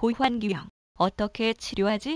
고환기형, 어떻게 치료하지?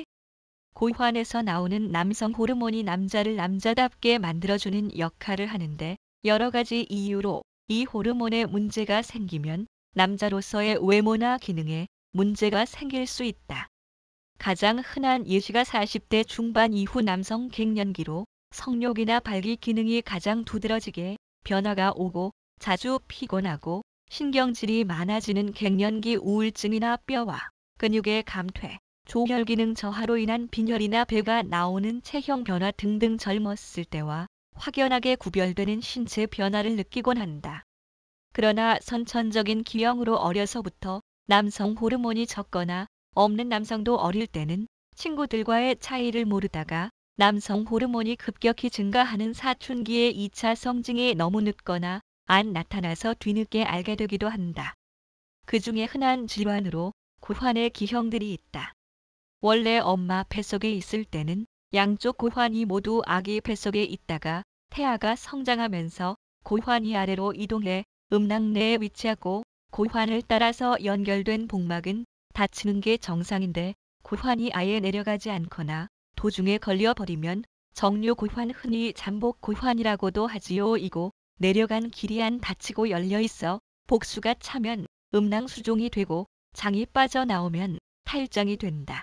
고환에서 나오는 남성 호르몬이 남자를 남자답게 만들어주는 역할을 하는데 여러 가지 이유로 이 호르몬에 문제가 생기면 남자로서의 외모나 기능에 문제가 생길 수 있다. 가장 흔한 예시가 40대 중반 이후 남성 갱년기로 성욕이나 발기 기능이 가장 두드러지게 변화가 오고 자주 피곤하고 신경질이 많아지는 갱년기 우울증이나 뼈와 근육의 감퇴, 조혈 기능 저하로 인한 빈혈이나 배가 나오는 체형 변화 등등 젊었을 때와 확연하게 구별되는 신체 변화를 느끼곤 한다. 그러나 선천적인 기형으로 어려서부터 남성 호르몬이 적거나 없는 남성도 어릴 때는 친구들과의 차이를 모르다가 남성 호르몬이 급격히 증가하는 사춘기의 2차 성징이 너무 늦거나 안 나타나서 뒤늦게 알게 되기도 한다. 그 중에 흔한 질환으로 고환의 기형들이 있다. 원래 엄마 뱃속에 있을 때는 양쪽 고환이 모두 아기 뱃속에 있다가 태아가 성장하면서 고환이 아래로 이동해 음낭 내에 위치하고 고환을 따라서 연결된 복막은 닫히는 게 정상인데 고환이 아예 내려가지 않거나 도중에 걸려버리면 정류 고환 흔히 잠복 고환이라고도 하지요. 이고 내려간 길이 안 닫히고 열려 있어 복수가 차면 음낭 수종이 되고 장이 빠져나오면 탈장이 된다.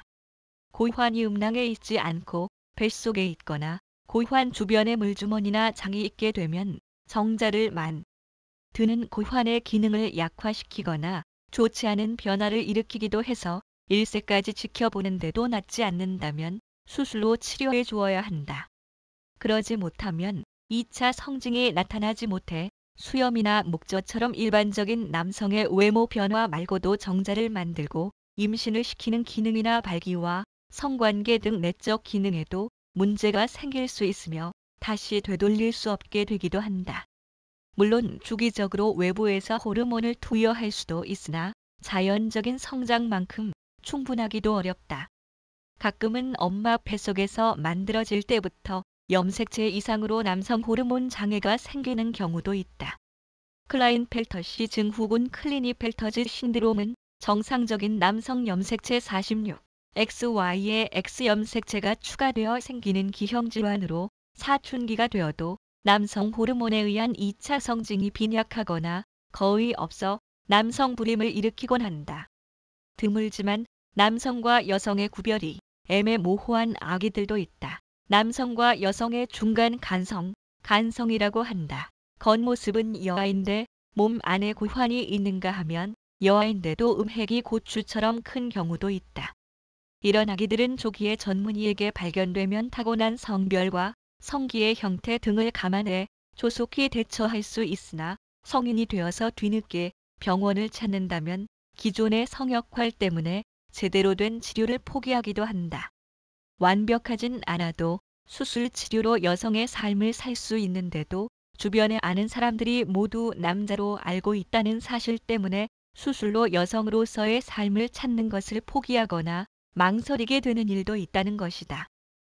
고환이 음낭에 있지 않고 뱃속에 있거나 고환 주변에 물주머니나 장이 있게 되면 정자를 드는 고환의 기능을 약화시키거나 좋지 않은 변화를 일으키기도 해서 1세까지 지켜보는데도 낫지 않는다면 수술로 치료해 주어야 한다. 그러지 못하면 2차 성징이 나타나지 못해 수염이나 목젖처럼 일반적인 남성의 외모 변화 말고도 정자를 만들고 임신을 시키는 기능이나 발기와 성관계 등 내적 기능에도 문제가 생길 수 있으며 다시 되돌릴 수 없게 되기도 한다. 물론 주기적으로 외부에서 호르몬을 투여할 수도 있으나 자연적인 성장만큼 충분하기도 어렵다. 가끔은 엄마 뱃속에서 만들어질 때부터 염색체 이상으로 남성 호르몬 장애가 생기는 경우도 있다. 클라인펠터시 증후군 클리니펠터즈 신드롬은 정상적인 남성 염색체 46XY에 X염색체가 추가되어 생기는 기형 질환으로 사춘기가 되어도 남성 호르몬에 의한 2차 성징이 빈약하거나 거의 없어 남성 불임을 일으키곤 한다. 드물지만 남성과 여성의 구별이 애매모호한 아기들도 있다. 남성과 여성의 중간 간성이라고 한다. 겉모습은 여아인데 몸 안에 고환이 있는가 하면 여아인데도 음핵이 고추처럼 큰 경우도 있다. 이런 아기들은 조기에 전문의에게 발견되면 타고난 성별과 성기의 형태 등을 감안해 조속히 대처할 수 있으나 성인이 되어서 뒤늦게 병원을 찾는다면 기존의 성역활 때문에 제대로 된 치료를 포기하기도 한다. 완벽하진 않아도 수술 치료로 여성의 삶을 살 수 있는데도 주변에 아는 사람들이 모두 남자로 알고 있다는 사실 때문에 수술로 여성으로서의 삶을 찾는 것을 포기하거나 망설이게 되는 일도 있다는 것이다.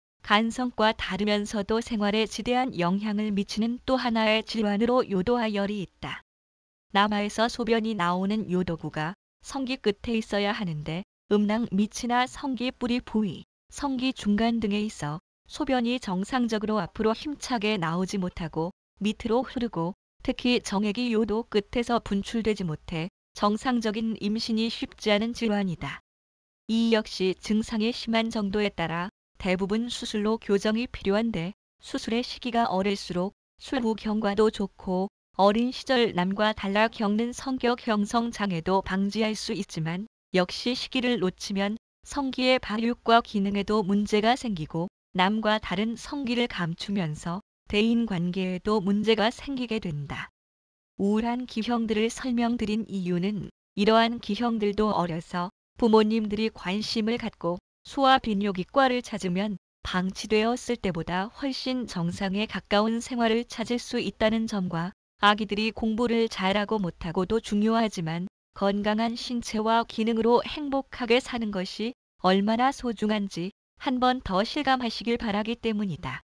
간성과 다르면서도 생활에 지대한 영향을 미치는 또 하나의 질환으로 요도하열이 있다. 남아에서 소변이 나오는 요도구가 성기 끝에 있어야 하는데 음낭 밑이나 성기 뿌리 부위, 성기 중간 등에 있어 소변이 정상적으로 앞으로 힘차게 나오지 못하고 밑으로 흐르고 특히 정액이 요도 끝에서 분출되지 못해 정상적인 임신이 쉽지 않은 질환이다. 이 역시 증상의 심한 정도에 따라 대부분 수술로 교정이 필요한데 수술의 시기가 어릴수록 수후 경과도 좋고 어린 시절 남과 달라 겪는 성격 형성 장애도 방지할 수 있지만 역시 시기를 놓치면 성기의 발육과 기능에도 문제가 생기고 남과 다른 성기를 감추면서 대인관계에도 문제가 생기게 된다. 우울한 기형들을 설명드린 이유는 이러한 기형들도 어려서 부모님들이 관심을 갖고 소아비뇨기과를 찾으면 방치되었을 때보다 훨씬 정상에 가까운 생활을 찾을 수 있다는 점과 아기들이 공부를 잘하고 못하고도 중요하지만 건강한 신체와 기능으로 행복하게 사는 것이 얼마나 소중한지 한 번 더 실감하시길 바라기 때문이다.